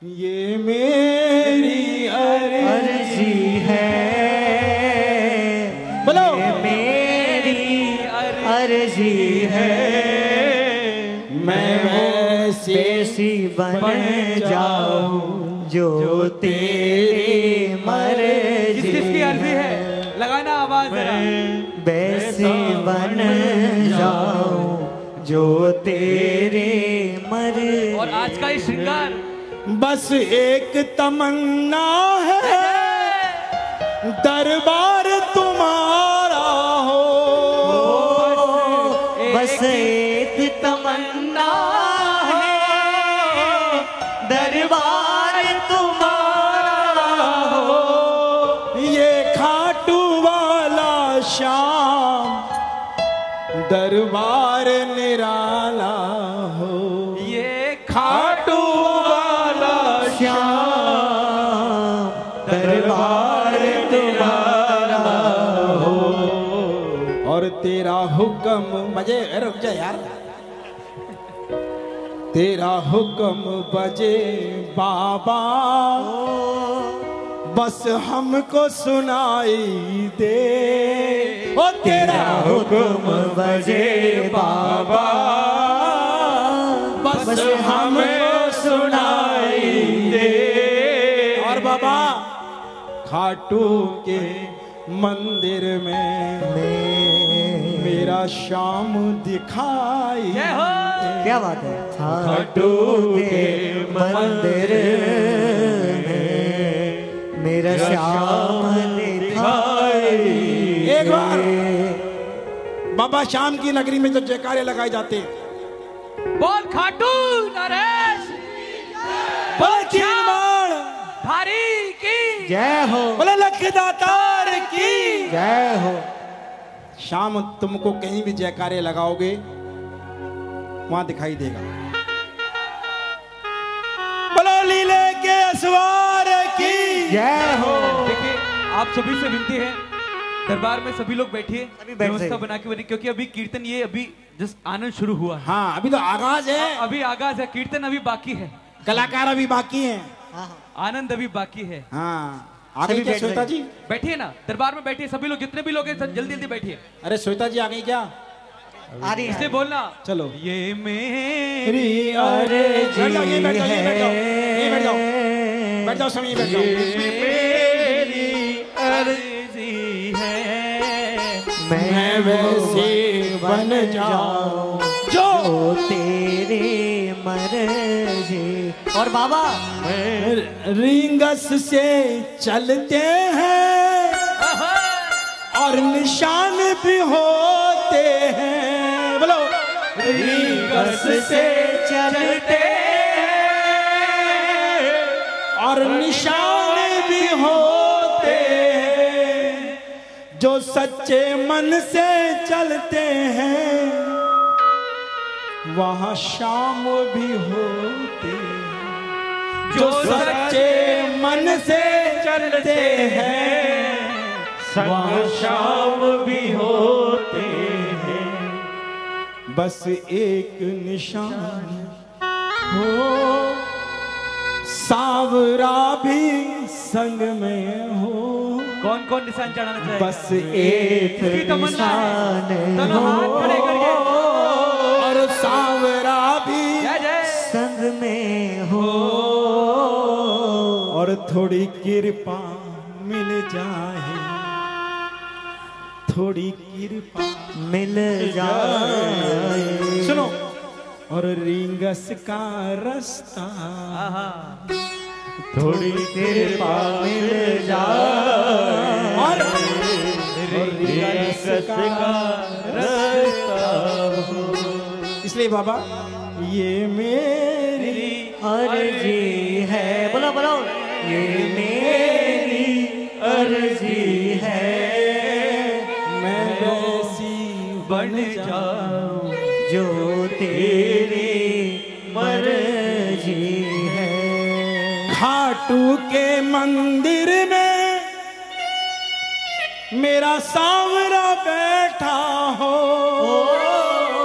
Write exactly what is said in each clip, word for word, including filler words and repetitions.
ये मेरी अर्जी है, बोलो ये मेरी अर्जी है, मैं वैसी बन जाऊं जो तेरी मर्जी। किस किसकी अर्जी है? लगाना आवाज जरा। वैसी बन जाऊं जो तेरी मर्जी। और आज का ये श्रृंगार बस एक तमन्ना है, दरबार तुम्हारा हो। बस एक तमन्ना है, दरबार तुम्हारा हो। ये खाटू वाला श्याम दरबार निराला हो। ये खाटू श्याम दरबार तुम्हारा हो। और तेरा हुक्म बजे, रुक जा यार, तेरा हुक्म बजे बाबा, बस हमको सुनाई दे। ओ तेरा हुक्म बजे बाबा, बस हमको सुनाई दे। और बाबा खाटू के मंदिर में मेरा शाम दिखाई। क्या बात है। खाटू के मंदिर में मेरा श्याम दिखाई। एक बार बाबा श्याम की नगरी में जब जयकारे लगाए जाते हैं, बोल खाटू नरेश, बोल चीरमार धारी की जय हो, बोले लखदातार की जय हो। शाम तुमको कहीं भी जयकारे लगाओगे वहां दिखाई देगा। बोलो लीले के असवार की जय हो। देखिए आप सभी से विनती है, दरबार में सभी लोग बैठिए, व्यवस्था बना के बनी, क्योंकि अभी कीर्तन ये अभी जस्ट आनंद शुरू हुआ है। हाँ अभी तो आगाज है, अभी आगाज है, कीर्तन अभी बाकी है, कलाकार अभी बाकी हैं। आनंद अभी बाकी है। हाँ आ गई क्या श्वेता जी? बैठिए ना, दरबार में बैठिए सभी लोग, जितने भी लोग हैं जल्दी जल्दी बैठिए। अरे श्वेता जी आ गई क्या? आ रही इससे बोलना, चलो। ये मेरी अर्जी बैठ जाओ, ये बैठ जाओ, ये बैठ जाओ, ये बैठ जाओ, है, बैठ जाओ समय, बैठ जाओ। मेरी अर्जी है, मैं वैसे बन जाऊं जो तेरी मर्जी। और बाबा रिंगस से चलते हैं और निशान भी होते हैं। बोलो रिंगस से चलते और निशान भी होते हैं। जो सच्चे मन से चलते हैं वहाँ शाम भी होते हैं। जो सच्चे मन से चलते हैं वहाँ शाम भी होते हैं। बस एक निशान हो, सावरा भी संग में हो। कौन कौन निशान चढ़ाना चाहिए? बस एक निशान दोनों हाथ खड़े करके, और सावरा भी जय जय संग में हो। और थोड़ी कृपा मिल जाए, थोड़ी कृपा मिल जाए। सुनो, और रिंगस का रास्ता थोड़ी कृपा मिल जाए। और रिंगस का रास्ता। इसलिए बाबा ये मेरी अर्जी है, बोलो बोलो, ये मेरी अर्जी है, मैं वैसी बन जाऊं जो तेरी मर्जी है। खाटू के मंदिर में मेरा सांवरा बैठा हो।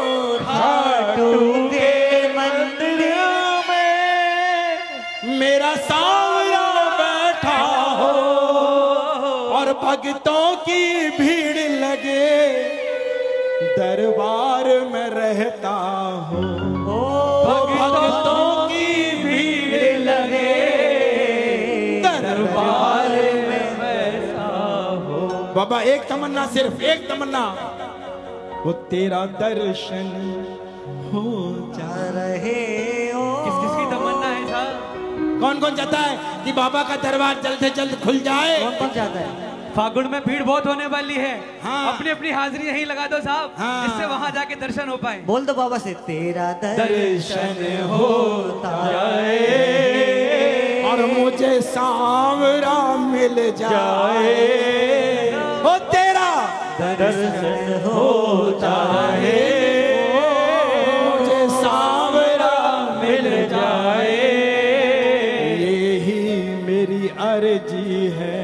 खाटू के मंदिर में मेरा और भक्तों की भीड़ लगे दरबार में रहता हूँ। भक्तों की भीड़ लगे दरबार में रहता हूँ। बाबा एक तमन्ना, सिर्फ एक तमन्ना, वो तेरा दर्शन हो जा रहे हो। किस किस की तमन्ना है साहब? कौन कौन चाहता है कि बाबा का दरबार जल्द से जल्द खुल जाए? कौन कौन चाहता है? फागुन में भीड़ बहुत होने वाली है। हाँ। अपनी अपनी हाजिरी यहीं लगा दो साहब, हाँ। जिससे वहां जाके दर्शन हो पाए। बोल दो बाबा से, तेरा दर्शन होता है और मुझे सांवरा मिल जाए। वो तेरा दर्शन होता है, मुझे सांवरा मिल जाए। यही मेरी अर्जी है,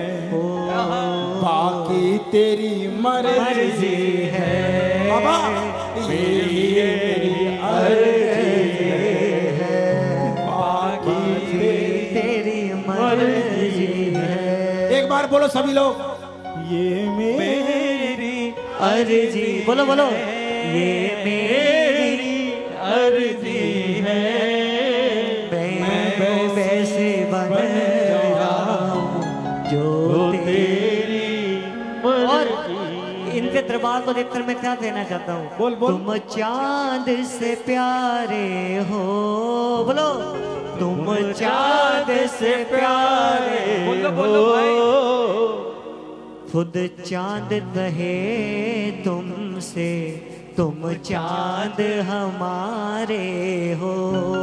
बाकी तेरी मर्जी है। बाबा यही मेरी अर्जी है, बाकी तेरी मर्जी है। एक बार बोलो सभी लोग, ये मेरी अर्जी। बोलो बोलो, ये मेरी अर्जी है, मैं वैसे बन जाऊं जो तेरी। और इनके दरबार को देखकर मैं क्या कहना चाहता हूँ? बोल बोल। तुम चांद से प्यारे हो। बोलो, तुम चांद से प्यारे बोलो बोलो भाई। खुद चांद कहे तुमसे, तुम चांद हमारे हो।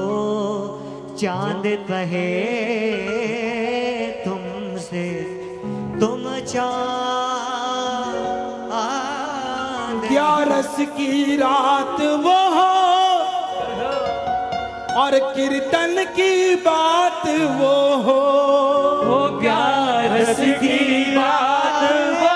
चांद कहे तुमसे, तुम चांद। क्या रस की रात वो हो और कीर्तन की बात वो हो। हो क्या रस की बात वो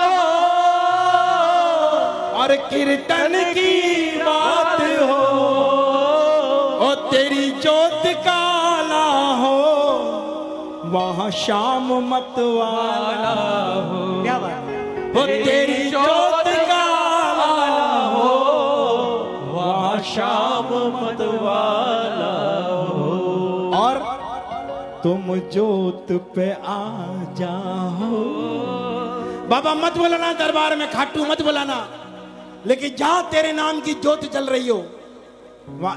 और कीर्तन की बात हो। ओ तेरी जोत काला हो, वहाँ शाम मत वाला हो। क्या बात? ओ तेरी जोत काला हो, वहाँ शाम मत वाला हो। और तुम जोत पे आ जाओ। बाबा मत बोलाना दरबार में, खाटू मत बोलाना, लेकिन जहां तेरे नाम की जोत जल रही हो वहां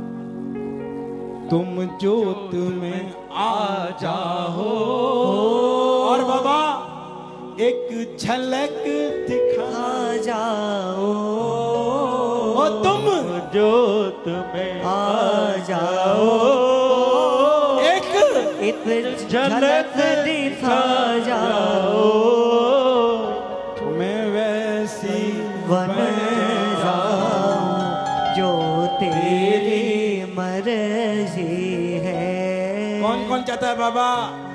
तुम जोत में आ जाओ। और बाबा एक झलक दिखा जाओ, ओ तुम जोत में आ जाओ। एक एक झलक दिखा जाओ, मैं वैसी बन जाऊं जो तेरी मर्जी है। कौन कौन चाहता है बाबा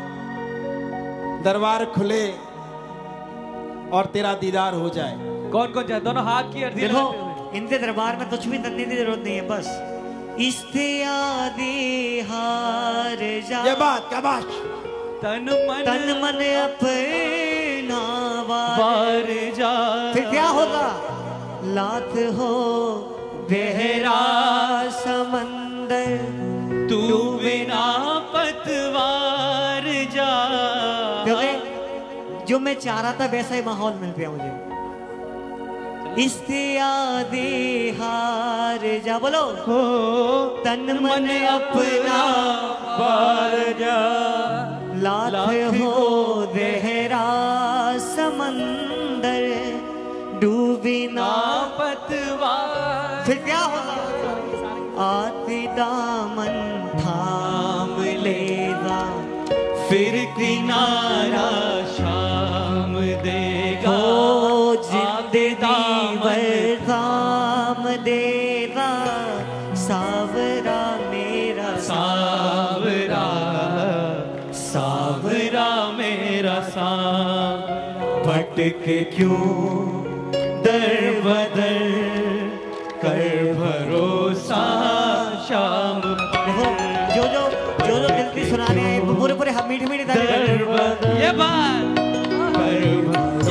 दरबार खुले और तेरा दीदार हो जाए? कौन कौन चाहे? दोनों हाथ की अर्जी देखो, लगाते हुए। इनके दरबार में कुछ भी करने की जरूरत नहीं है, बस इस्तियादी हार जा। ये बात क्या बात? तन मन तन मन अपना वार जा। फिर क्या होगा? लाख हो गहरा समंदर, तू बिना पतवार जा। क्योंकि जो मैं चाह रहा था वैसा ही माहौल मिल गया मुझे। इस्तियादी हार जा। बोलो, तन मन अपना वार जा। लाख हो गहरा समंदर, डूबी ना पतवार। फिर क्या होगा? आती दामन थाम लेगा, फिर किनारा शाम देगा। ओ जिंदगी भर थाम देगा, सावरा मेरा सावरा सावरा मेरा साव। भटक क्यों दर बदर कर भरोसा शाम। देखो, जो जो जो जो दिल की सुनाने आए वो पूरे पूरे हम मीठी मीठी ताली बजाएं। ये बात कर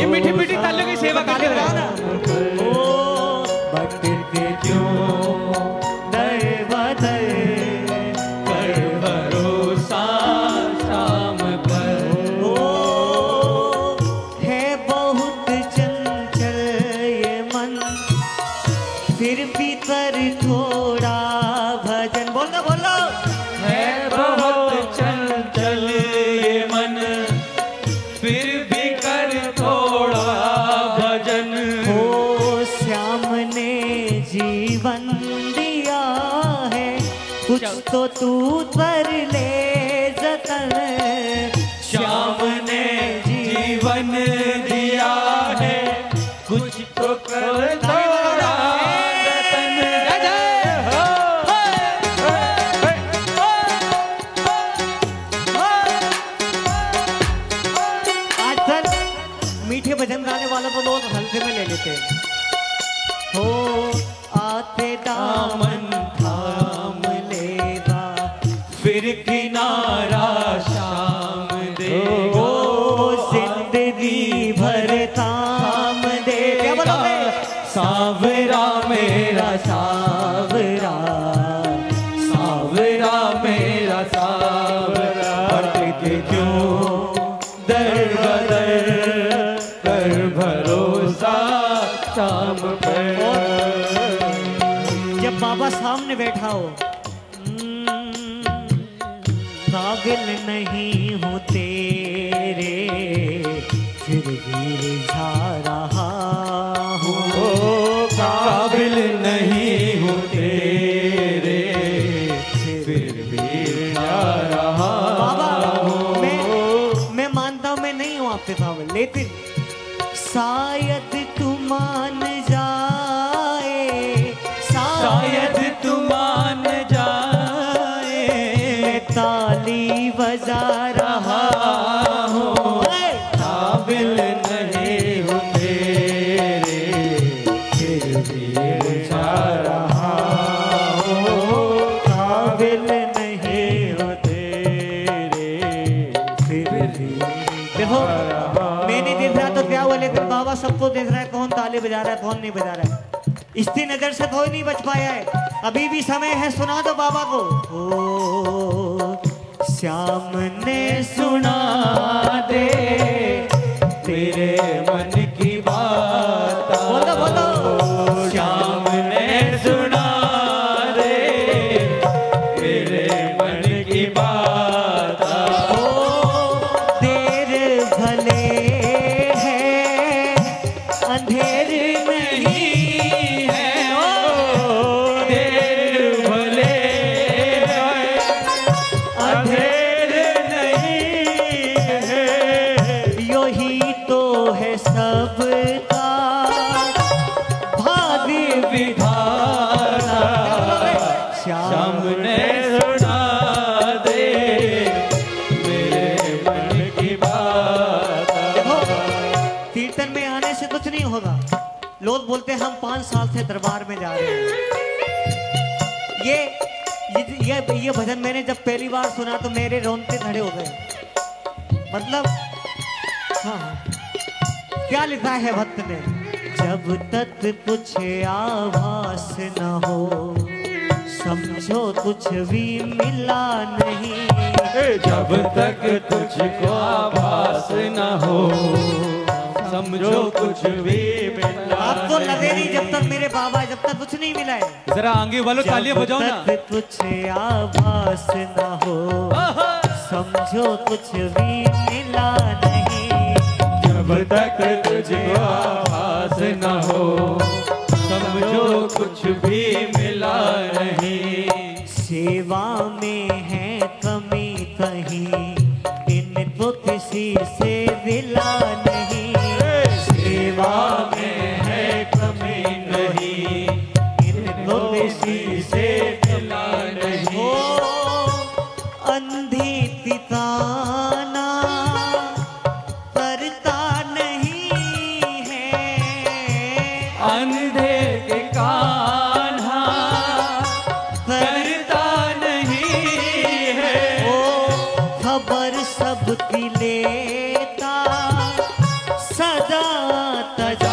तो तू कर ले जतन, श्याम ने जीवन दिया है, कुछ तो कर थोड़ा जतन। जय जय हो। आजकल मीठे भजन गाने वालों को लोग हल्के में ले लेते हैं। हो आते दामन थाम लेगा, फिर किनारा शाम देगा, जिंदगी भर थाम देगा। सावरा मेरा सावरा, सावरा मेरा सावरा, भटके क्यों दर बदर, कर भरोसा शाम पर। जब बाबा सामने बैठा हो, काबिल नहीं हूँ तेरे, फिर भी रिझा रहा हूँ। काबिल नहीं हूँ तेरे, फिर भी रिझा रहा बाबा मैं मैं मानता हूँ मैं नहीं हूँ आपके काबिल, लेकिन शायद तू मान जाए, शायद तू मान जाए, मैं ताली बजा रहा हूँ। काबिल नहीं हूँ तेरे, फिर भी रिझा रहा हूँ। काबिल नहीं हो तेरे, फिर भी। देखो मैंने देख रहा तो क्या हुआ, लेकिन बाबा सबको देख रहा है, कौन ताली बजा रहा है कौन नहीं बजा रहा है। इसकी नजर से कोई नहीं बच पाया है, अभी भी समय है, सुना दो बाबा को। ओ श्याम ने सुना दे तेरे मन की बात, बोलो बोलो। श्याम ने सुना दे तेरे मन की बात। ओ देर भले है अंधेर नहीं है, ओ देर भले अंधेर नहीं है, यही तो है सबका भाग्य विधाता। श्याम ने सुना दे मेरे मन की बात। देखो कीर्तन में आने से कुछ नहीं होगा। लोग बोलते हैं हम पांच साल से दरबार में जा रहे हैं। ये ये ये, ये भजन मैंने जब पहली बार सुना तो मेरे रोंगटे खड़े हो गए। मतलब हाँ हाँ। क्या लिखा है भक्त ने, जब तक कुछ आभास न हो, समझो कुछ भी मिला नहीं। जब तक तुझको आभास न हो, समझो कुछ भी मिला आपको लगे नहीं जब तक मेरे बाबा, जब तक कुछ नहीं मिला है। जरा आगे वालों तालियां बजाओ ना। जब तक कुछ आभास न हो, समझो कुछ भी मिला नहीं। जब तक तुझको आभास न हो, समझो कुछ भी मिला नहीं। सेवा में है कमी कहीं, इनको किसी से दिला नहीं। सेवा में है कमी नहीं, इनको किसी से मिला नहीं। ओ अंधी तिताना करता नहीं है, अंधे के कान्हा करता नहीं है। ओ खबर सबकी लेता सदा तजा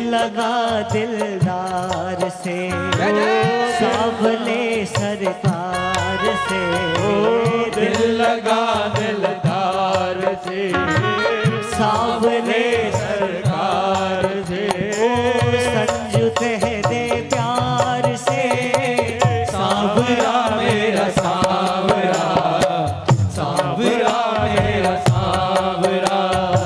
लगा दिलदार से, सावले सरकार से, दिल लगा दिलदार से, सावले सरकार से, संजुते दे प्यार से, सांवरा मेरा सांवरा, सांवरा मेरा सांवरा।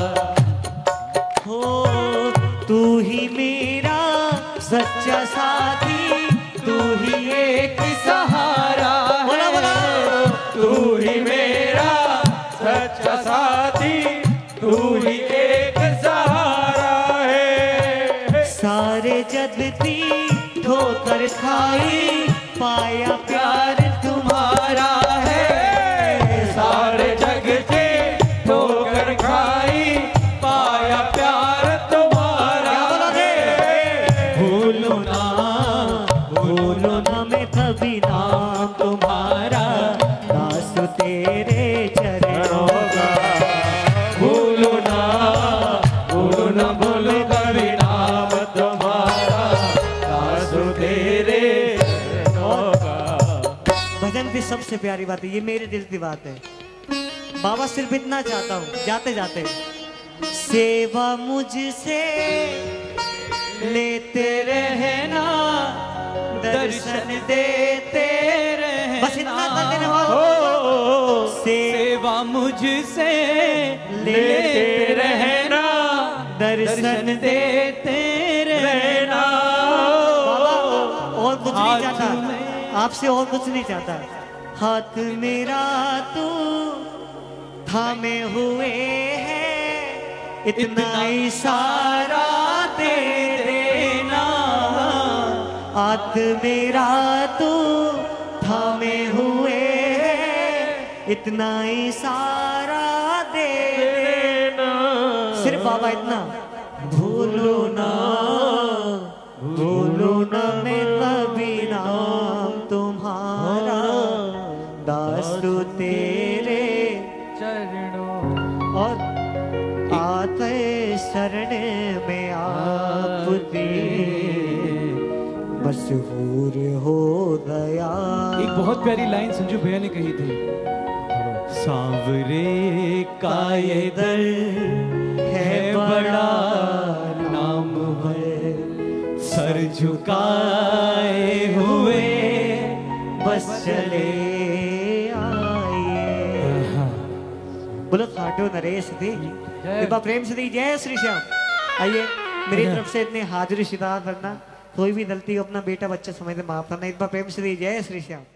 हो तू ही मेरा सच्चा साथी, तू ही एक सहारा बोला बोला, तू ही मेरा सच्चा साथी, तू ही एक सहारा है। सारे जग की ठोकर खाई, पाया प्यार तुम्हारा है। सारे जग से ठोकर खाई, पाया प्यार तुम्हारा है। भूलो ना भूलो ना मैं कभी नाम तुम्हारा, दास तेरे चरणों का। भूलो ना भूलो ना भूलो कभी नाम तुम्हारा, दास तेरे चरणों का। भजन की सबसे प्यारी बात है, ये मेरे दिल की बात है। बाबा सिर्फ इतना चाहता हूँ जाते जाते, सेवा मुझसे लेते रहना, दर्शन देते रहना। बस इतना कर देने वालों, सेवा मुझसे लेते रहना, दर्शन देते रहना। बाबा और कुछ नहीं चाहता, आपसे और कुछ नहीं चाहता। हाथ मेरा तू थामे हुए है, इतना इशारा दे देना। हाथ मेरा तू थामे हुए है, इतना इशारा दे देना। सिर्फ बाबा इतना, भूलो ना भूलो ना मैं कभी नाम तुम्हारा, दास तू तेरे चरणों। और आते शरण में आपकी मशहूर हो गया। एक बहुत प्यारी लाइन संजू भैया ने कही थी, सांवरे का ये दर है बड़ा नाम है, सर झुकाए हुए बस चले आइए। बोलो खाटो नरेश दी, कृपा प्रेम से दी जय श्री श्याम। आइए मेरी तरफ से इतने हाजिरी शिदार करना, कोई भी गलती हो अपना बेटा बच्चा समझ माफ करना। एक बार प्रेम से दी जय श्री श्याम।